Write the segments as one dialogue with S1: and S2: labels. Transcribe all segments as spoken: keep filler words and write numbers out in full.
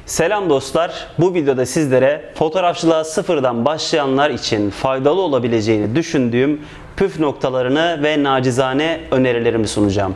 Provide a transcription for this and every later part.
S1: Selam dostlar. Bu videoda sizlere fotoğrafçılığa sıfırdan başlayanlar için faydalı olabileceğini düşündüğüm püf noktalarını ve nacizane önerilerimi sunacağım.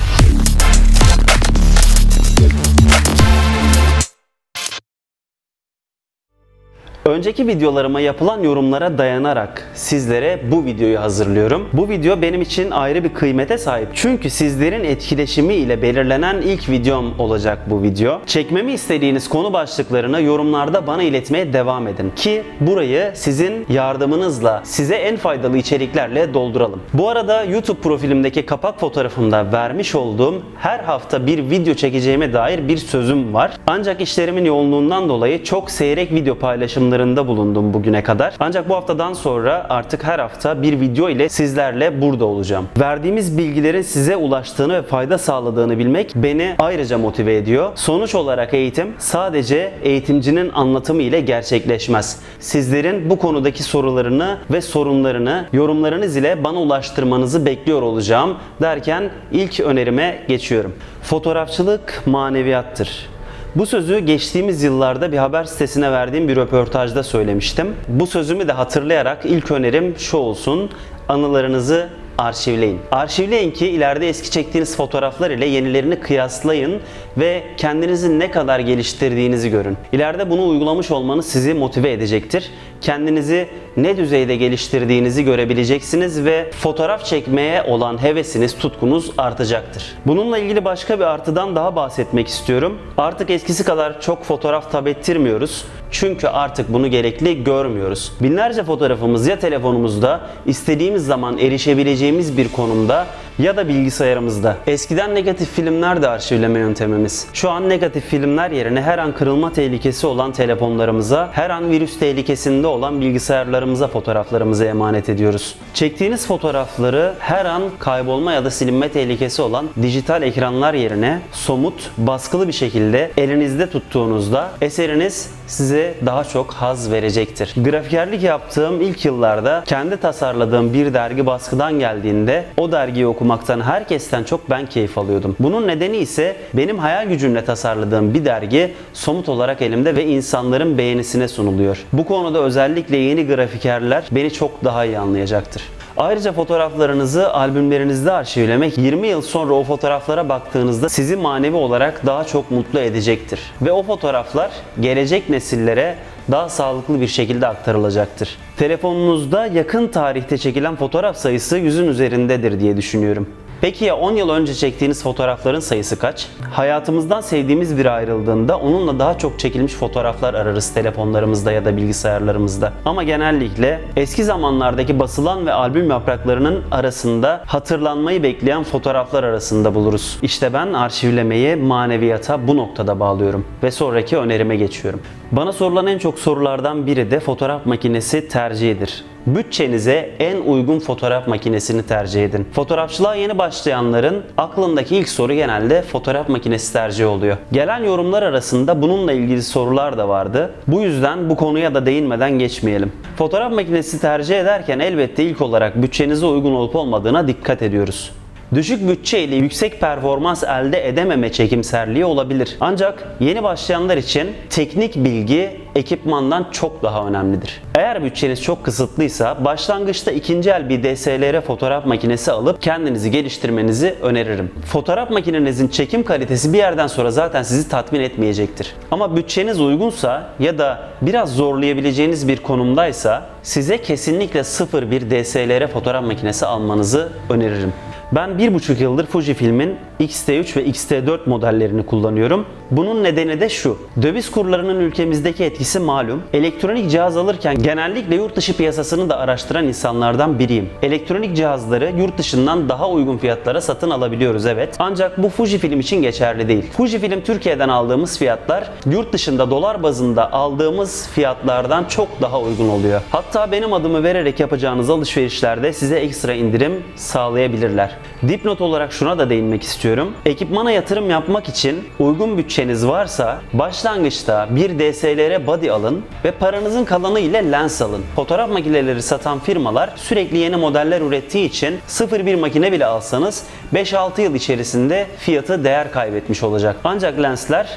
S1: Önceki videolarıma yapılan yorumlara dayanarak sizlere bu videoyu hazırlıyorum. Bu video benim için ayrı bir kıymete sahip. Çünkü sizlerin etkileşimi ile belirlenen ilk videom olacak bu video. Çekmemi istediğiniz konu başlıklarını yorumlarda bana iletmeye devam edin. Ki burayı sizin yardımınızla size en faydalı içeriklerle dolduralım. Bu arada YouTube profilimdeki kapak fotoğrafımda vermiş olduğum her hafta bir video çekeceğime dair bir sözüm var. Ancak işlerimin yoğunluğundan dolayı çok seyrek video paylaşımlarında bulundum bugüne kadar. Ancak bu haftadan sonra artık her hafta bir video ile sizlerle burada olacağım. Verdiğimiz bilgilerin size ulaştığını ve fayda sağladığını bilmek beni ayrıca motive ediyor. Sonuç olarak eğitim sadece eğitimcinin anlatımı ile gerçekleşmez. Sizlerin bu konudaki sorularını ve sorunlarını yorumlarınız ile bana ulaştırmanızı bekliyor olacağım derken ilk önerime geçiyorum. Fotoğrafçılık maneviyattır. Bu sözü geçtiğimiz yıllarda bir haber sitesine verdiğim bir röportajda söylemiştim. Bu sözümü de hatırlayarak ilk önerim şu olsun: anılarınızı arşivleyin. Arşivleyin ki ileride eski çektiğiniz fotoğraflar ile yenilerini kıyaslayın ve kendinizi ne kadar geliştirdiğinizi görün. İleride bunu uygulamış olmanız sizi motive edecektir. Kendinizi ne düzeyde geliştirdiğinizi görebileceksiniz ve fotoğraf çekmeye olan hevesiniz, tutkunuz artacaktır. Bununla ilgili başka bir artıdan daha bahsetmek istiyorum. Artık eskisi kadar çok fotoğraf tab ettirmiyoruz. Çünkü artık bunu gerekli görmüyoruz. Binlerce fotoğrafımız ya telefonumuzda, istediğimiz zaman erişebileceğimiz bir konumda ya da bilgisayarımızda. Eskiden negatif filmler de arşivleme yöntemimiz. Şu an negatif filmler yerine her an kırılma tehlikesi olan telefonlarımıza, her an virüs tehlikesinde olan bilgisayarlarımıza fotoğraflarımızı emanet ediyoruz. Çektiğiniz fotoğrafları her an kaybolma ya da silinme tehlikesi olan dijital ekranlar yerine somut, baskılı bir şekilde elinizde tuttuğunuzda eseriniz size daha çok haz verecektir. Grafikerlik yaptığım ilk yıllarda kendi tasarladığım bir dergi baskıdan geldiğinde o dergiyi okumaktan herkesten çok ben keyif alıyordum. Bunun nedeni ise benim hayal gücümle tasarladığım bir dergi somut olarak elimde ve insanların beğenisine sunuluyor. Bu konuda özellikle yeni grafikerler beni çok daha iyi anlayacaktır. Ayrıca fotoğraflarınızı albümlerinizde arşivlemek yirmi yıl sonra o fotoğraflara baktığınızda sizi manevi olarak daha çok mutlu edecektir. Ve o fotoğraflar gelecek nesillere daha sağlıklı bir şekilde aktarılacaktır. Telefonunuzda yakın tarihte çekilen fotoğraf sayısı yüzün üzerindedir diye düşünüyorum. Peki ya on yıl önce çektiğiniz fotoğrafların sayısı kaç? Hayatımızdan sevdiğimiz biri ayrıldığında onunla daha çok çekilmiş fotoğraflar ararız telefonlarımızda ya da bilgisayarlarımızda. Ama genellikle eski zamanlardaki basılan ve albüm yapraklarının arasında hatırlanmayı bekleyen fotoğraflar arasında buluruz. İşte ben arşivlemeyi maneviyata bu noktada bağlıyorum ve sonraki önerime geçiyorum. Bana sorulan en çok sorulardan biri de fotoğraf makinesi tercihidir. Bütçenize en uygun fotoğraf makinesini tercih edin. Fotoğrafçılığa yeni başlayanların aklındaki ilk soru genelde fotoğraf makinesi tercihi oluyor. Gelen yorumlar arasında bununla ilgili sorular da vardı. Bu yüzden bu konuya da değinmeden geçmeyelim. Fotoğraf makinesi tercih ederken elbette ilk olarak bütçenize uygun olup olmadığına dikkat ediyoruz. Düşük bütçe ile yüksek performans elde edememe çekimserliği olabilir. Ancak yeni başlayanlar için teknik bilgi ekipmandan çok daha önemlidir. Eğer bütçeniz çok kısıtlıysa başlangıçta ikinci el bir D S L R fotoğraf makinesi alıp kendinizi geliştirmenizi öneririm. Fotoğraf makinenizin çekim kalitesi bir yerden sonra zaten sizi tatmin etmeyecektir. Ama bütçeniz uygunsa ya da biraz zorlayabileceğiniz bir konumdaysa size kesinlikle sıfır bir D S L R fotoğraf makinesi almanızı öneririm. Ben bir buçuk yıldır Fujifilm'in X T üç ve X T dört modellerini kullanıyorum. Bunun nedeni de şu: döviz kurlarının ülkemizdeki etkisi malum. Elektronik cihaz alırken genellikle yurt dışı piyasasını da araştıran insanlardan biriyim. Elektronik cihazları yurt dışından daha uygun fiyatlara satın alabiliyoruz, evet. Ancak bu Fujifilm için geçerli değil. Fujifilm Türkiye'den aldığımız fiyatlar yurt dışında dolar bazında aldığımız fiyatlardan çok daha uygun oluyor. Hatta benim adımı vererek yapacağınız alışverişlerde size ekstra indirim sağlayabilirler. Dipnot olarak şuna da değinmek istiyorum. Ekipmana yatırım yapmak için uygun bütçeniz varsa başlangıçta bir D S L R body alın ve paranızın kalanı ile lens alın. Fotoğraf makineleri satan firmalar sürekli yeni modeller ürettiği için sıfır bir makine bile alsanız beş altı yıl içerisinde fiyatı değer kaybetmiş olacak. Ancak lensler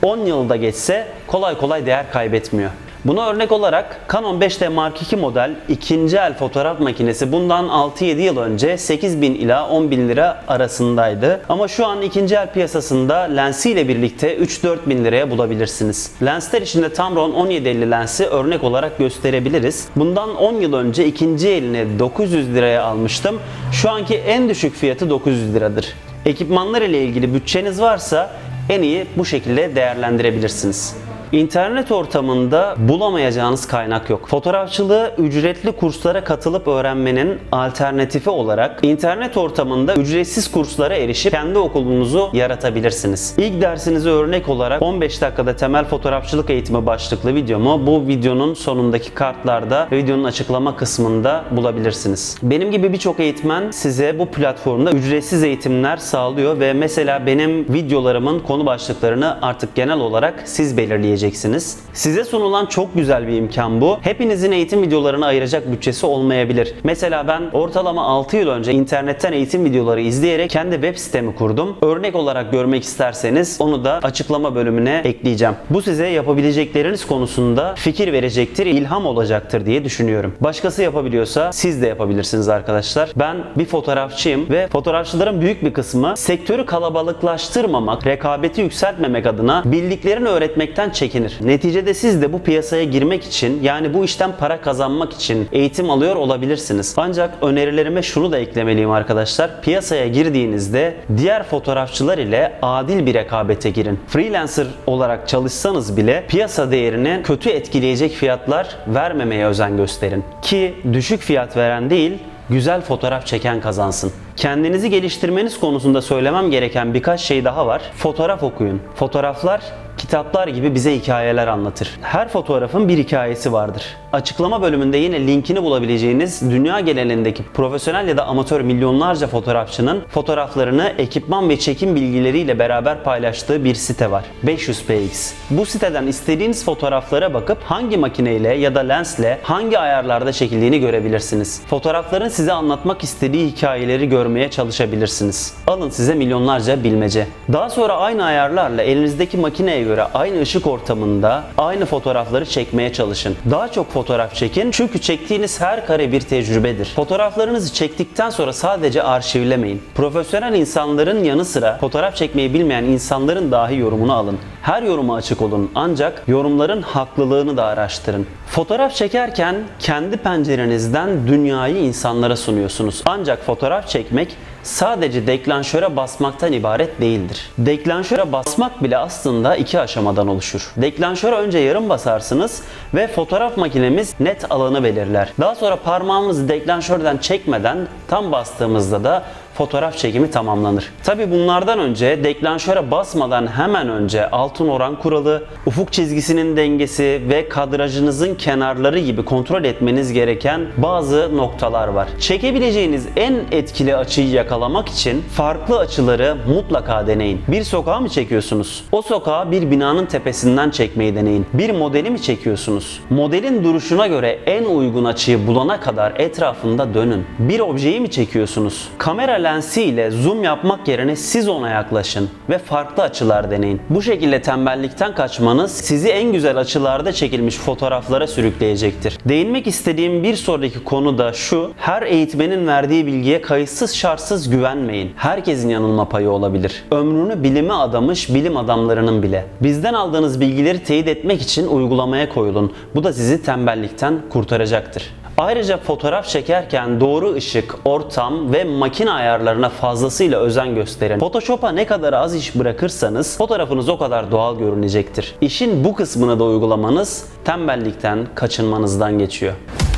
S1: on yılda geçse kolay kolay değer kaybetmiyor. Buna örnek olarak Canon beş D Mark iki model ikinci el fotoğraf makinesi bundan altı yedi yıl önce sekiz bin ila on bin lira arasındaydı. Ama şu an ikinci el piyasasında lensiyle birlikte üç dört bin liraya bulabilirsiniz. Lensler içinde Tamron on yedi elli lensi örnek olarak gösterebiliriz. Bundan on yıl önce ikinci elini dokuz yüz liraya almıştım. Şu anki en düşük fiyatı dokuz yüz liradır. Ekipmanlar ile ilgili bütçeniz varsa en iyi bu şekilde değerlendirebilirsiniz. İnternet ortamında bulamayacağınız kaynak yok. Fotoğrafçılığı ücretli kurslara katılıp öğrenmenin alternatifi olarak internet ortamında ücretsiz kurslara erişip kendi okulunuzu yaratabilirsiniz. İlk dersinize örnek olarak on beş dakikada temel fotoğrafçılık eğitimi başlıklı videomu bu videonun sonundaki kartlarda ve videonun açıklama kısmında bulabilirsiniz. Benim gibi birçok eğitmen size bu platformda ücretsiz eğitimler sağlıyor ve mesela benim videolarımın konu başlıklarını artık genel olarak siz belirleyeceksiniz. Size sunulan çok güzel bir imkan bu. Hepinizin eğitim videolarına ayıracak bütçesi olmayabilir. Mesela ben ortalama altı yıl önce internetten eğitim videoları izleyerek kendi web sitemi kurdum. Örnek olarak görmek isterseniz onu da açıklama bölümüne ekleyeceğim. Bu size yapabilecekleriniz konusunda fikir verecektir, ilham olacaktır diye düşünüyorum. Başkası yapabiliyorsa siz de yapabilirsiniz arkadaşlar. Ben bir fotoğrafçıyım ve fotoğrafçıların büyük bir kısmı sektörü kalabalıklaştırmamak, rekabeti yükseltmemek adına bildiklerini öğretmekten çekinir. Neticede siz de bu piyasaya girmek için yani bu işten para kazanmak için eğitim alıyor olabilirsiniz. Ancak önerilerime şunu da eklemeliyim arkadaşlar. Piyasaya girdiğinizde diğer fotoğrafçılar ile adil bir rekabete girin. Freelancer olarak çalışsanız bile piyasa değerini kötü etkileyecek fiyatlar vermemeye özen gösterin. Ki düşük fiyat veren değil, güzel fotoğraf çeken kazansın. Kendinizi geliştirmeniz konusunda söylemem gereken birkaç şey daha var. Fotoğraf okuyun. Fotoğraflar kitaplar gibi bize hikayeler anlatır. Her fotoğrafın bir hikayesi vardır. Açıklama bölümünde yine linkini bulabileceğiniz dünya genelindeki profesyonel ya da amatör milyonlarca fotoğrafçının fotoğraflarını ekipman ve çekim bilgileriyle beraber paylaştığı bir site var. beş yüz P X. Bu siteden istediğiniz fotoğraflara bakıp hangi makineyle ya da lensle hangi ayarlarda çekildiğini görebilirsiniz. Fotoğrafların size anlatmak istediği hikayeleri görmeye çalışabilirsiniz. Alın size milyonlarca bilmece. Daha sonra aynı ayarlarla elinizdeki makineye göre aynı ışık ortamında aynı fotoğrafları çekmeye çalışın. Daha çok fotoğraf çekin çünkü çektiğiniz her kare bir tecrübedir. Fotoğraflarınızı çektikten sonra sadece arşivlemeyin. Profesyonel insanların yanı sıra fotoğraf çekmeyi bilmeyen insanların dahi yorumunu alın. Her yoruma açık olun ancak yorumların haklılığını da araştırın. Fotoğraf çekerken kendi pencerenizden dünyayı insanlara sunuyorsunuz. Ancak fotoğraf çekmek sadece deklanşöre basmaktan ibaret değildir. Deklanşöre basmak bile aslında iki aşamadan oluşur. Deklanşöre önce yarım basarsınız ve fotoğraf makinemiz net alanı belirler. Daha sonra parmağımızı deklanşörden çekmeden tam bastığımızda da fotoğraf çekimi tamamlanır. Tabi bunlardan önce deklanşöre basmadan hemen önce altın oran kuralı, ufuk çizgisinin dengesi ve kadrajınızın kenarları gibi kontrol etmeniz gereken bazı noktalar var. Çekebileceğiniz en etkili açıyı yakalamak için farklı açıları mutlaka deneyin. Bir sokağı mı çekiyorsunuz? O sokağı bir binanın tepesinden çekmeyi deneyin. Bir modeli mi çekiyorsunuz? Modelin duruşuna göre en uygun açıyı bulana kadar etrafında dönün. Bir objeyi mi çekiyorsunuz? Kamera lensi ile zoom yapmak yerine siz ona yaklaşın ve farklı açılar deneyin. Bu şekilde tembellikten kaçmanız sizi en güzel açılarda çekilmiş fotoğraflara sürükleyecektir. Değinmek istediğim bir sonraki konu da şu: her eğitmenin verdiği bilgiye kayıtsız şartsız güvenmeyin. Herkesin yanılma payı olabilir. Ömrünü bilime adamış bilim adamlarının bile. Bizden aldığınız bilgileri teyit etmek için uygulamaya koyulun. Bu da sizi tembellikten kurtaracaktır. Ayrıca fotoğraf çekerken doğru ışık, ortam ve makine ayarlarına fazlasıyla özen gösterin. Photoshop'a ne kadar az iş bırakırsanız fotoğrafınız o kadar doğal görünecektir. İşin bu kısmını da uygulamanız tembellikten kaçınmanızdan geçiyor.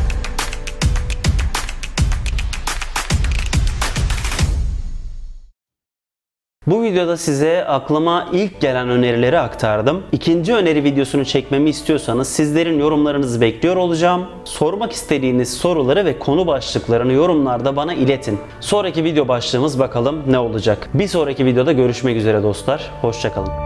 S1: Bu videoda size aklıma ilk gelen önerileri aktardım. İkinci öneri videosunu çekmemi istiyorsanız sizlerin yorumlarınızı bekliyor olacağım. Sormak istediğiniz soruları ve konu başlıklarını yorumlarda bana iletin. Sonraki video başlığımız bakalım ne olacak. Bir sonraki videoda görüşmek üzere dostlar. Hoşça kalın.